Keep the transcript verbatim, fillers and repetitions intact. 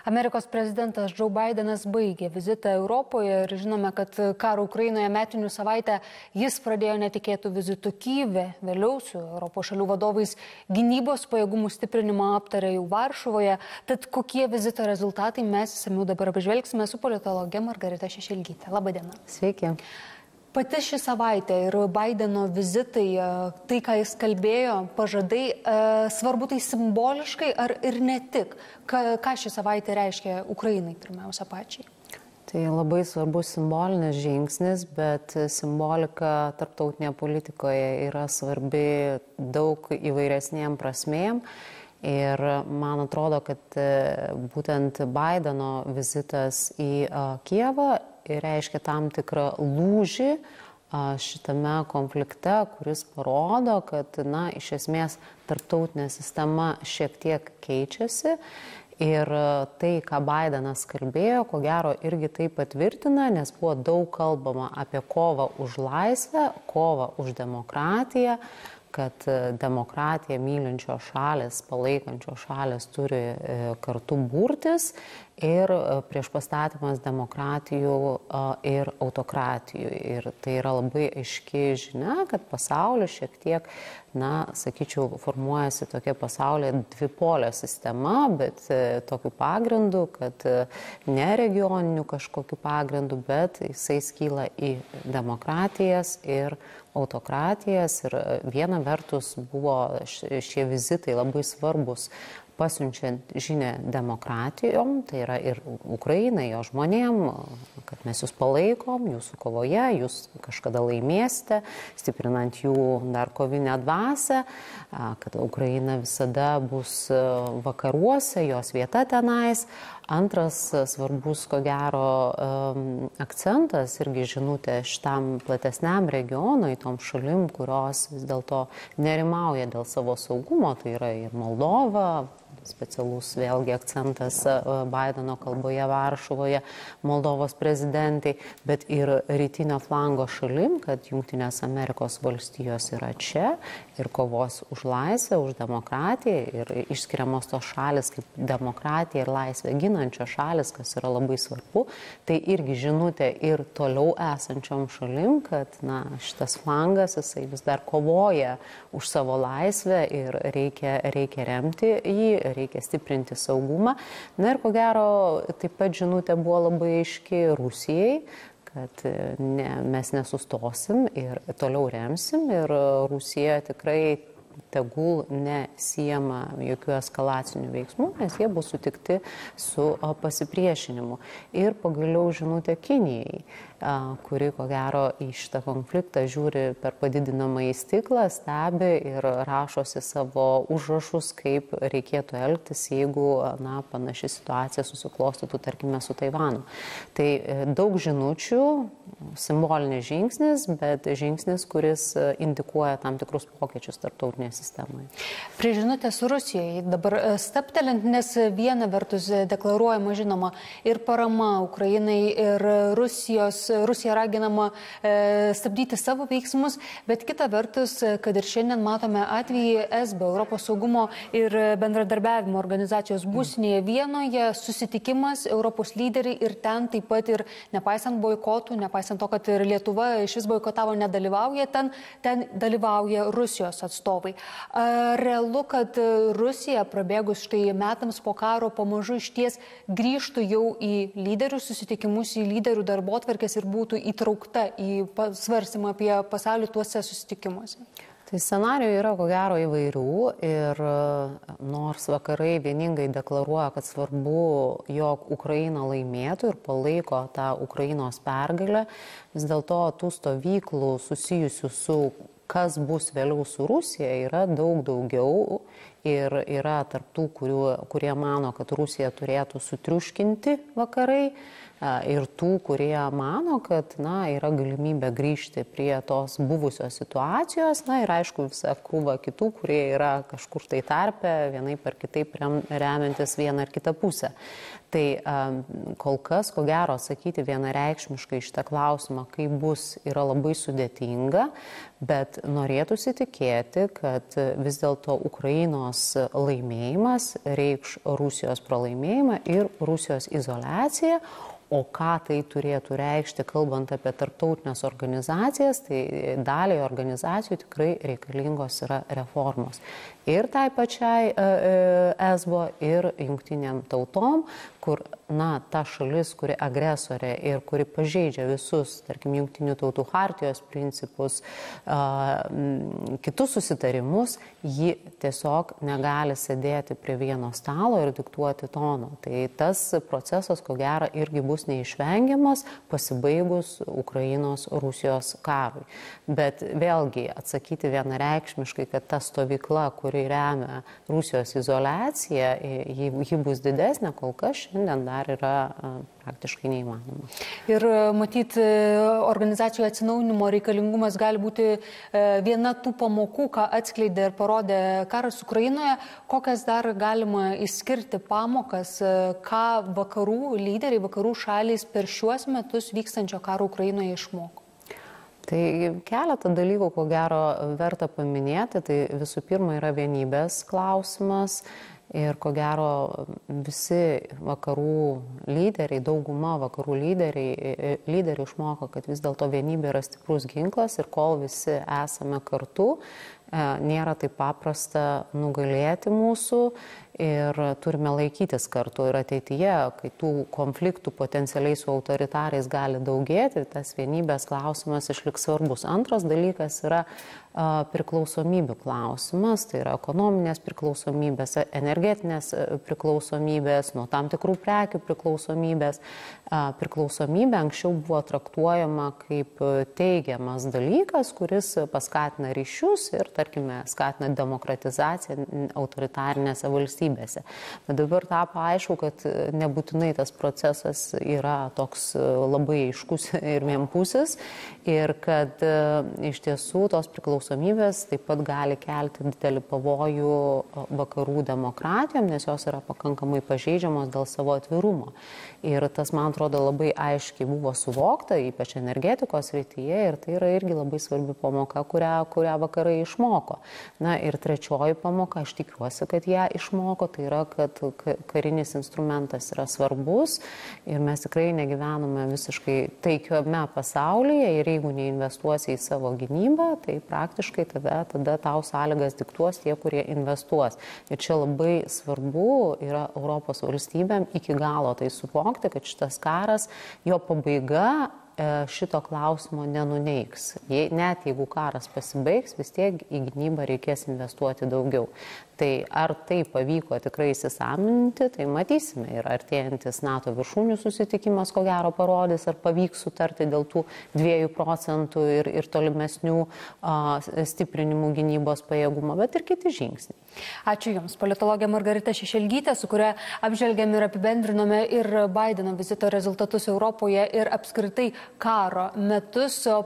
Amerikos prezidentas Joe Bidenas baigė vizitą Europoje ir žinome, kad karo Ukrainoje metinių savaitę jis pradėjo netikėtų vizitų Kyjive, vėliau su Europos šalių vadovais gynybos pajėgumų stiprinimą aptarė jau Varšuvoje. Tad kokie vizito rezultatai mes išsamiau dabar apžvelgsime su politologe Margarita Šešelgyte. Labą dieną. Sveiki. Pati ši savaitė ir Bideno vizitai, tai, ką jis kalbėjo, pažadai, svarbu tai simboliškai ar ir ne tik? Ką, ką ši savaitė reiškia Ukrainai pirmiausia pačiai? Tai labai svarbus simbolinis žingsnis, bet simbolika tarptautinėje politikoje yra svarbi daug įvairesnėm prasmėm. Ir man atrodo, kad būtent Bideno vizitas į Kijevą reiškia tam tikrą lūžį šitame konflikte, kuris parodo, kad, na, iš esmės tarptautinė sistema šiek tiek keičiasi. Ir tai, ką Bidenas kalbėjo, ko gero irgi tai patvirtina, nes buvo daug kalbama apie kovą už laisvę, kovą už demokratiją, kad demokratiją mylinčios šalės, palaikančios šalės turi kartu burtis ir prieš pastatymas demokratijų ir autokratijų. Ir tai yra labai aiški žinia, kad pasaulis šiek tiek, na, sakyčiau, formuojasi tokia pasaulyje dvipolė sistema, bet tokiu pagrindu, kad ne regioniniu kažkokiu pagrindu, bet jisai skyla į demokratijas ir autokratijas. Ir viena vertus buvo šie vizitai labai svarbus, pasiunčiant žinę demokratijom, tai yra ir Ukrainai, jo žmonėm, kad mes jūs palaikom, jūsų kovoje, jūs kažkada laimėsite, stiprinant jų dar kovinę dvasią, kad Ukraina visada bus vakaruose, jos vieta tenais. Antras svarbus, ko gero, akcentas irgi žinutė šitam platesniam regionui, tom šalim, kurios vis dėlto nerimauja dėl savo saugumo, tai yra ir Moldova, specialus vėlgi akcentas Bideno kalboje Varšuvoje Moldovos prezidentai, bet ir rytinio flango šalim, kad Jungtinės Amerikos valstijos yra čia ir kovos už laisvę, už demokratiją ir išskiriamos tos šalis kaip demokratija ir laisvę ginančios šalis, kas yra labai svarbu. Tai irgi žinutė ir toliau esančiom šalim, kad, na, šitas flangas, jisai vis dar kovoja už savo laisvę ir reikia, reikia remti jį, reikia stiprinti saugumą. Na ir ko gero, taip pat žinutė buvo labai aiški Rusijai, kad ne, mes nesustosim ir toliau remsim ir Rusija tikrai tegul nesijama jokių eskalacinių veiksmų, nes jie bus sutikti su pasipriešinimu. Ir pagaliau žinutė Kinijai, kuri, ko gero, į šitą konfliktą žiūri per padidinamąjį stiklą, stebi ir rašosi savo užrašus, kaip reikėtų elgtis, jeigu, na, panaši situacija susiklostytų, tarkime, su Taivanu. Tai daug žinučių, simbolinis žingsnis, bet žingsnis, kuris indikuoja tam tikrus pokyčius tarptautinėje sistemoje. Prie žinutės Rusijai dabar staptelint, nes viena vertus deklaruojama, žinoma, ir parama Ukrainai, ir Rusijos Rusija raginama e, stabdyti savo veiksmus, bet kita vertus, kad ir šiandien matome atvejį S B, Europos saugumo ir bendradarbiavimo organizacijos būstinėje Vienoje, susitikimas Europos lyderiai ir ten taip pat ir nepaisant boikotų, nepaisant to, kad ir Lietuva iš vis boikotavo nedalyvauja, ten, ten dalyvauja Rusijos atstovai. A, realu, kad Rusija prabėgus štai metams po karo pamažu išties grįžtų jau į lyderių susitikimus, į lyderių darbotvarkės ir būtų įtraukta į svarstymą apie pasaulį tuose susitikimuose? Tai scenarijų yra, ko gero, įvairių ir nors vakarai vieningai deklaruoja, kad svarbu, jog Ukraina laimėtų ir palaiko tą Ukrainos pergalę, vis dėlto tų stovyklų susijusių su kas bus vėliau su Rusija yra daug daugiau ir yra tarptų, kurių, kurie mano, kad Rusija turėtų sutriuškinti vakarai, ir tų, kurie mano, kad, na, yra galimybė grįžti prie tos buvusios situacijos, na ir aišku visa krūva kitų, kurie yra kažkur tai tarpe, vienai per kitaip rem, remiantis vieną ar kitą pusę. Tai kol kas, ko gero, sakyti vienareikšmiškai šitą klausimą, kaip bus, yra labai sudėtinga, Bet norėtųsi tikėti, kad vis dėlto Ukrainos laimėjimas reikš Rusijos pralaimėjimą ir Rusijos izoliaciją. O ką tai turėtų reikšti, kalbant apie tarptautinės organizacijas, tai daliai organizacijų tikrai reikalingos yra reformos. Ir tai pačiai es bo ir jungtinėm tautom, kur, na, ta šalis, kuri agresorė ir kuri pažeidžia visus, tarkim, jungtinių tautų chartijos principus, kitus susitarimus, ji tiesiog negali sėdėti prie vieno stalo ir diktuoti tono. Tai tas procesas, ko gero, irgi bus neišvengiamas pasibaigus Ukrainos Rusijos karui. Bet vėlgi atsakyti vienareikšmiškai, kad ta stovykla, kuri remia Rusijos izoliaciją, ji, ji bus didesnė, kol kas šiandien dar yra praktiškai neįmanoma. Ir matyt, organizacijų atsinaujinimo reikalingumas gali būti viena tų pamokų, ką atskleidė ir parodė karas Ukrainoje. Kokias dar galima išskirti pamokas, ką vakarų lyderiai, vakarų šalys per šiuos metus vykstančio karo Ukrainoje išmoko? Tai keletą dalykų, ko gero, verta paminėti. Tai visų pirma yra vienybės klausimas. Ir ko gero visi vakarų lyderiai, dauguma vakarų lyderiai, lyderiai išmoko, kad vis dėlto vienybė yra stiprus ginklas ir kol visi esame kartu, nėra taip paprasta nugalėti mūsų ir turime laikytis kartu. Ir ateityje, kai tų konfliktų potencialiai su autoritarais gali daugėti, tas vienybės klausimas išliks svarbus. Antras dalykas yra priklausomybių klausimas, tai yra ekonominės priklausomybės, energetinės priklausomybės, nuo tam tikrų prekių priklausomybės. Priklausomybė anksčiau buvo traktuojama kaip teigiamas dalykas, kuris paskatina ryšius ir, tarkime, skatina demokratizaciją autoritarinėse valstybėse. Bet dabar tapo aišku, kad nebūtinai tas procesas yra toks labai aiškus ir vienpusis ir kad iš tiesų tos priklausomybės taip pat gali kelti didelį pavojų vakarų demokratijom, nes jos yra pakankamai pažeidžiamos dėl savo atvirumo. Ir tas, man atrodo, labai aiškiai buvo suvokta, ypač energetikos srityje, ir tai yra irgi labai svarbi pamoka, kurią, kurią vakarai išmoko. Na ir trečioji pamoka, aš tikiuosi, kad ją išmoko, tai yra, kad karinis instrumentas yra svarbus ir mes tikrai negyvename visiškai taikiame pasaulyje ir jeigu neinvestuosi į savo gynybą, tai praktiškai tada, tada tau sąlygas diktuos tie, kurie investuos. Ir čia labai svarbu yra Europos valstybėm iki galo tai suvokti, kad šitas karas, jo pabaiga šito klausimo nenuneigs. Jei, net jeigu karas pasibaigs, vis tiek į gynybą reikės investuoti daugiau. Tai ar tai pavyko tikrai įsisąmoninti, tai matysime. Ir artėjantis NATO viršūnių susitikimas, ko gero, parodys, ar pavyks sutarti dėl tų dviejų procentų ir, ir tolimesnių a, stiprinimų gynybos pajėgumo, bet ir kiti žingsniai. Ačiū Jums. Politologė Margarita Šešelgytė, su kuria apžvelgėme ir apibendrinome ir Baideno vizito rezultatus Europoje ir apskritai karo metus.